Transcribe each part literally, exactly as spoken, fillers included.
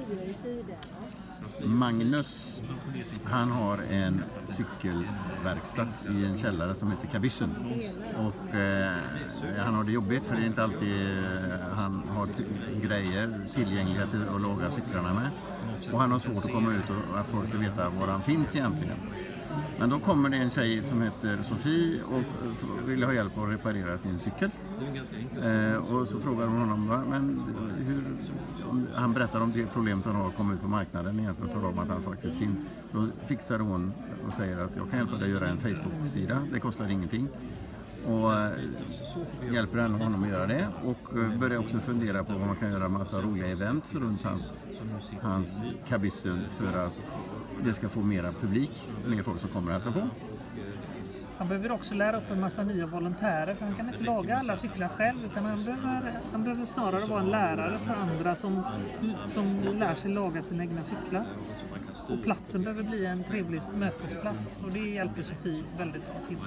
Magnus, han har en cykelverkstad i en källare som heter Kabyssen. Och eh, han har det jobbigt för det är inte alltid eh, han har t- grejer tillgängliga till att laga cyklarna med. Och han har svårt att komma ut och att folk ska veta var han finns egentligen. Men då kommer det en tjej som heter Sofie och vill ha hjälp att reparera sin cykel. Eh, och så frågar hon honom, va? Men hur, om, han berättar om det problemet han har kommit ut på marknaden egentligen och talar om att han faktiskt finns. Då fixar hon och säger att jag kan hjälpa dig att göra en Facebook-sida, det kostar ingenting. Och eh, hjälper henne honom att göra det och eh, börjar också fundera på vad man kan göra en massa roliga events runt hans, hans Kabyssen för att det ska få mera publik, mer folk som kommer att hälsa på. Han behöver också lära upp en massa nya volontärer för han kan inte laga alla cyklar själv utan han behöver, han behöver snarare vara en lärare för andra som, som lär sig laga sina egna cyklar. Och platsen behöver bli en trevlig mötesplats och det hjälper Sofie väldigt bra till.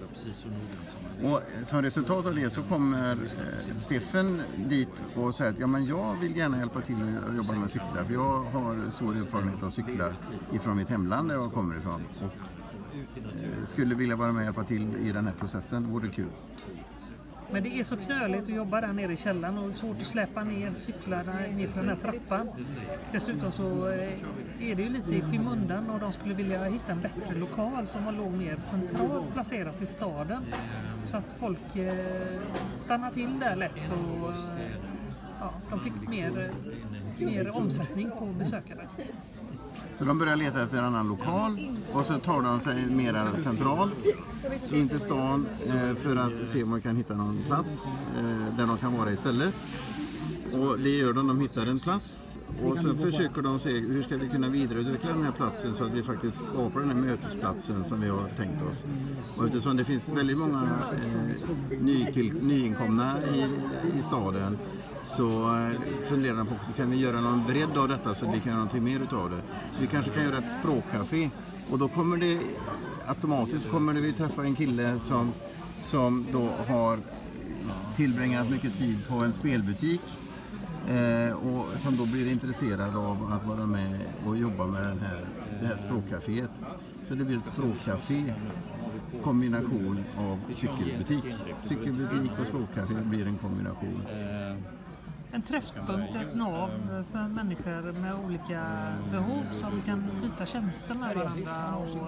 Och som resultat av det så kommer eh, Steffen dit och säger att ja, men jag vill gärna hjälpa till att jobba med cyklar för jag har stor erfarenhet av cyklar ifrån mitt hemland där jag kommer ifrån och eh, skulle vilja vara med och hjälpa till i den här processen, vore kul. Men det är så knöligt att jobba där nere i källaren och det är svårt att släppa ner cyklarna ner för den här trappan. Dessutom så är det ju lite i skymundan och de skulle vilja hitta en bättre lokal som var låg mer centralt placerat i staden. Så att folk stannar till där lätt och ja, de fick mer, mer omsättning på besökare. Så de börjar leta efter en annan lokal och så tar de sig mera centralt in till stan eh, för att se om man kan hitta någon plats eh, där de kan vara istället. Och det gör de, de hittar en plats och så försöker de se hur ska vi kunna vidareutveckla den här platsen så att vi faktiskt skapar den här mötesplatsen som vi har tänkt oss. Och eftersom det finns väldigt många eh, ny till, nyinkomna i, i staden så funderar de på så kan vi göra någon bredd av detta så att vi kan göra någonting mer utav det. Så vi kanske kan göra ett språkcafé och då kommer det automatiskt kommer det vi träffa en kille som, som då har tillbringat mycket tid på en spelbutik eh, och som då blir intresserad av att vara med och jobba med den här, det här språkcaféet. Så det blir ett språkcafé kombination av cykelbutik. Cykelbutik och språkcafé blir en kombination. En träffpunkt, ett nav för människor med olika behov som kan byta tjänster med varandra och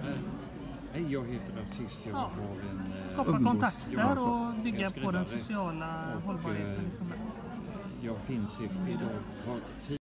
jag heter Rasist, jag ja, har en, skapa kontakter och bygga på den sociala hållbarheten i samhället. Jag finns i, idag